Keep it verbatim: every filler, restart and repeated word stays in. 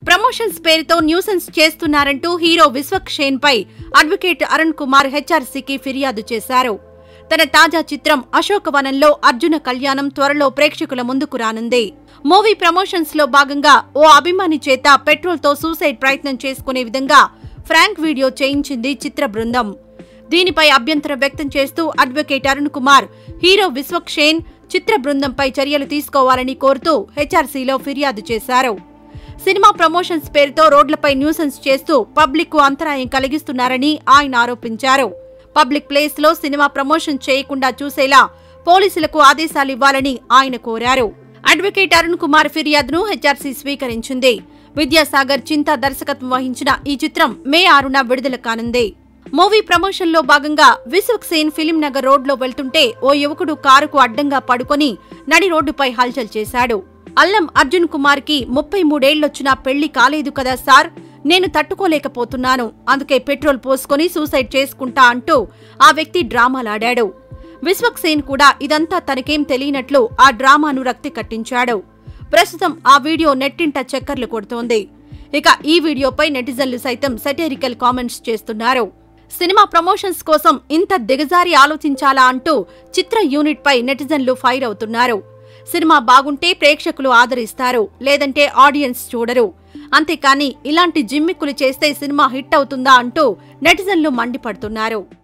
Promotions పేరుతో nuisance చేస్తున్నారంటూ hero Vishwak Sen పై అడ్వకేట్ అరుణ్ కుమార్ హెచ్ఆర్సీకి ఫిర్యాదు చేశారు. తన తాజా చిత్రం అశోక వనంలో అర్జున కళ్యాణం త్వరలో ప్రేక్షకుల ముందుకు రానుంది. మూవీ ప్రమోషన్స్ లో భాగంగా ఓ అభిమాని చేత పెట్రోల్ తో సూసైడ్ ప్రయత్నం చేసుకునే విధంగా ఫ్రాంక్ వీడియో చేయించింది చిత్ర బృందం. దీనిపై అభ్యంతరం వ్యక్తం చేస్తూ అడ్వకేట్ అరుణ్ కుమార్ హీరో విశ్వక్ సెన్ చిత్ర బృందంపై చర్యలు తీసుకోవాలని కోరుతూ హెచ్ఆర్సీలో ఫిర్యాదు చేశారు. సినిమా ప్రమోషన్స్ పేరుతో రోడ్లపై న్యూసెన్స్ చేస్తూ పబ్లిక్ కు అంతరాయం కలిగిస్తున్నారని ఆయన ఆరోపించారు. పబ్లిక్ ప్లేస్ లో సినిమా ప్రమోషన్ చేయకుండా చూసేలా పోలీసులకు ఆదేశాలు ఇవ్వాలని ఆయన కోరారు. అడ్వకేట్ అరుణ్ కుమార్ ఫిర్యాదును హెచ్ఆర్సీ స్వీకరించింది. విద్యాసాగర్ చింతా దర్శకత్వం వహించిన ఈ చిత్రం మే ఆరున విడుదల కానుంది. మూవీ ప్రమోషన్ లో భాగంగా విశ్వక్ సెన్ ఫిలిం నగర్ రోడ్లో వెళ్తుంటే ఓ యువకుడు కారుకు అడ్డంగా పడుకొని నడి రోడ్డుపై హల్చల్ చేశాడు. అల్లం అర్జున్ కుమార్ కి ముప్పై మూడేళ్లొచ్చినా పెళ్లి కాలేదు కదా సార్, నేను తట్టుకోలేకపోతున్నాను, అందుకే పెట్రోల్ పోసుకొని సూసైడ్ చేసుకుంటా అంటూ ఆ వ్యక్తి డ్రామాలాడాడు. విశ్వక్ సెన్ కూడా ఇదంతా తనకేం తెలియనట్లు ఆ డ్రామాను రక్తి కట్టించాడు. ప్రస్తుతం ఆ వీడియో నెట్టింట చక్కర్లు కొడుతోంది. ఇక ఈ వీడియోపై నెటిజన్లు సైతం సెటైరికల్ కామెంట్స్ చేస్తున్నారు. సినిమా ప్రమోషన్స్ కోసం ఇంత దిగజారి ఆలోచించాలా అంటూ చిత్ర యూనిట్ పై నెటిజన్లు ఫైర్ అవుతున్నారు. సినిమా బాగుంటే ప్రేక్షకులు ఆదరిస్తారు, లేదంటే ఆడియన్స్ చూడరు. అంతేకాని ఇలాంటి జిమ్మిక్కులు చేస్తే సినిమా హిట్ అవుతుందా అంటూ నెటిజన్లు మండిపడుతున్నారు.